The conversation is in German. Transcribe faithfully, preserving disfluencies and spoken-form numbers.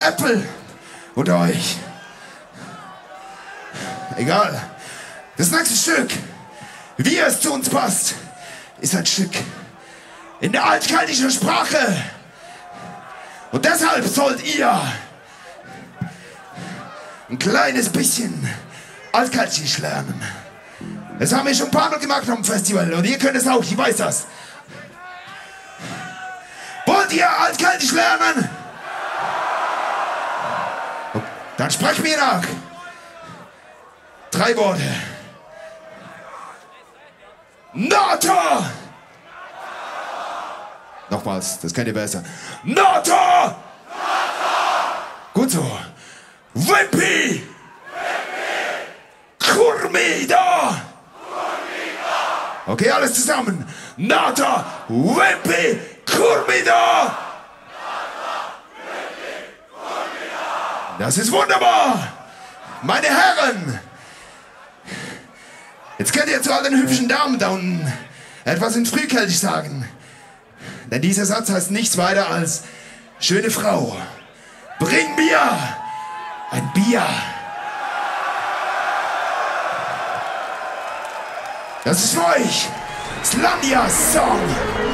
Apple oder euch. Egal. Das nächste Stück, wie es zu uns passt, ist ein Stück in der altkeltischen Sprache. Und deshalb sollt ihr ein kleines bisschen altkeltisch lernen. Das haben wir schon ein paar Mal gemacht am Festival und ihr könnt es auch, ich weiß das. Wollt ihr altkeltisch lernen? Dann sprecht mir nach. Drei Worte. NATO! Nochmals, das könnt ihr besser. NATO! NATO! Gut so. Wimpi! Kurmida! Okay, alles zusammen. NATO! Wimpi! Kurmida! Das ist wunderbar! Meine Herren! Jetzt könnt ihr zu all den hübschen Damen da unten etwas in Frühkeltisch sagen. Denn dieser Satz heißt nichts weiter als: Schöne Frau, bring mir ein Bier. Das ist für euch Slandia Song.